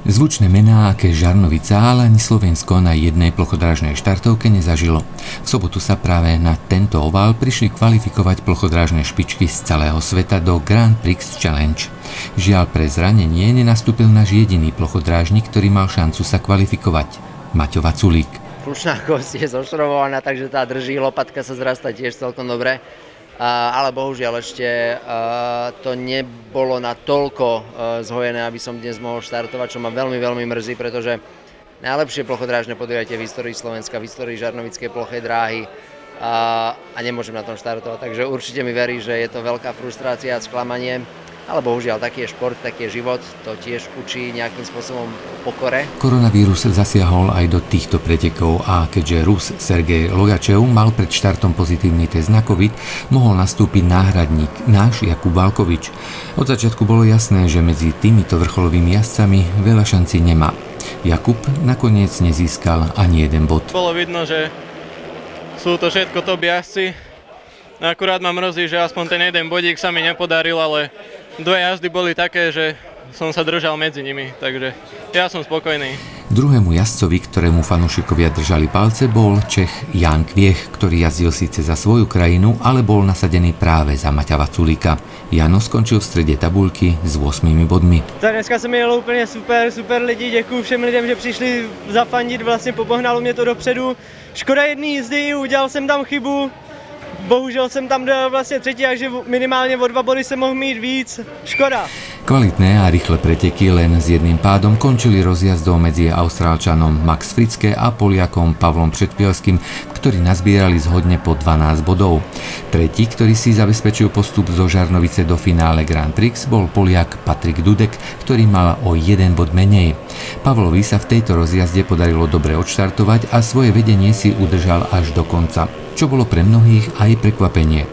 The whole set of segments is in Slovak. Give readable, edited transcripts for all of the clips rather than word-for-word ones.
Zvučné mená, aké Žarnovica, ale ani Slovensko na jednej plochodrážnej štartovke nezažilo. V sobotu sa práve na tento ovál prišli kvalifikovať plochodrážne špičky z celého sveta do Grand Prix Challenge. Žiaľ, pre zranenie nenastúpil náš jediný plochodrážnik, ktorý mal šancu sa kvalifikovať. Maťo Vaculík. Plušná kosť je zošrobovaná, takže tá drží, lopatka sa zrastá tiež celkom dobre. Ale bohužiaľ ešte to nebolo natoľko zhojené, aby som dnes mohol štartovať, čo ma veľmi, veľmi mrzí, pretože najlepšie plochodrážne podujatie v histórii Slovenska, v histórii žarnovickej plochej dráhy a nemôžem na tom štartovať. Takže určite mi verí, že je to veľká frustrácia a sklamanie. Ale bohužiaľ, taký je šport, taký je život, to tiež učí nejakým spôsobom pokore. Koronavírus zasiahol aj do týchto pretekov a keďže Rus Sergej Logačev mal pred štartom pozitívny test na COVID, mohol nastúpiť náhradník, náš Jakub Valkovič. Od začiatku bolo jasné, že medzi týmito vrcholovými jazdcami veľa šancí nemá. Jakub nakoniec nezískal ani jeden bod. Bolo vidno, že sú to všetko top jazdci. Akurát ma mrzí, že aspoň ten jeden bodík sa mi nepodaril, ale dve jazdy boli také, že som sa držal medzi nimi, takže ja som spokojný. Druhému jazdcovi, ktorému fanúšikovia držali palce, bol Čech Jan Kviech, ktorý jazdil síce za svoju krajinu, ale bol nasadený práve za Maťa Vaculíka. Jano skončil v strede tabuľky s 8 bodmi. Dneska se mi jelo úplně super lidi, děkuju všem lidem, že přišli zafandit, vlastně popohnalo mě to dopředu. Škoda jedné jízdy, udělal jsem tam chybu. Bohužel jsem tam dal vlastně třetí, takže minimálně o 2 body jsem mohl mít víc. Škoda. Kvalitné a rýchle preteky len s jedným pádom končili rozjazdou medzi Austrálčanom Max Fritzke a Poliakom Pavlom Předpielským, ktorí nazbierali zhodne po 12 bodov. Tretí, ktorý si zabezpečil postup zo Žarnovice do finále Grand Prix, bol Poliak Patrik Dudek, ktorý mal o 1 bod menej. Pavlovi sa v tejto rozjazde podarilo dobre odštartovať a svoje vedenie si udržal až do konca, čo bolo pre mnohých aj prekvapenie.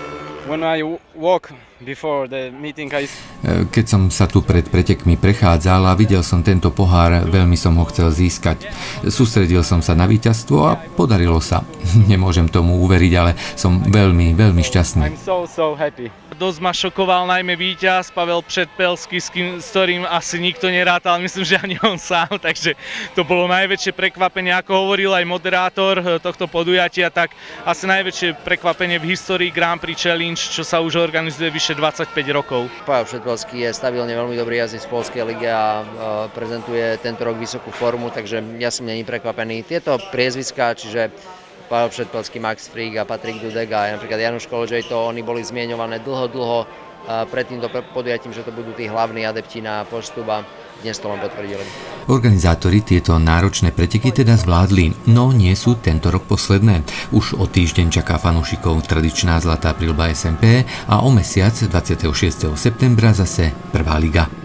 Keď som sa tu pred pretekmi prechádzal a videl som tento pohár, veľmi som ho chcel získať. Sústredil som sa na víťazstvo a podarilo sa. Nemôžem tomu uveriť, ale som veľmi, veľmi šťastný. Dosť ma šokoval najmä víťaz Pavel Předpelský, s ktorým asi nikto nerátal, myslím, že ani on sám, takže to bolo najväčšie prekvapenie, ako hovoril aj moderátor tohto podujatia, tak asi najväčšie prekvapenie v histórii Grand Prix Challenge, čo sa už organizuje vyše 25 rokov. Pavel Předpelský je stabilne veľmi dobrý jazdec v Poľskej lige a prezentuje tento rok vysokú formu, takže ja som není prekvapený. Tieto priezviská, čiže Pavel Předpelský, Max Frick a Patrik Dudek a napríklad Januš Koložej, to oni boli zmieňované dlho pred týmto podujatím, že to budú tí hlavní adepti na postup a dnes to len potvrdili. Organizátori tieto náročné preteky teda zvládli, no nie sú tento rok posledné. Už o týždeň čaká fanúšikov tradičná zlatá prilba SMP a o mesiac 26. septembra zase prvá liga.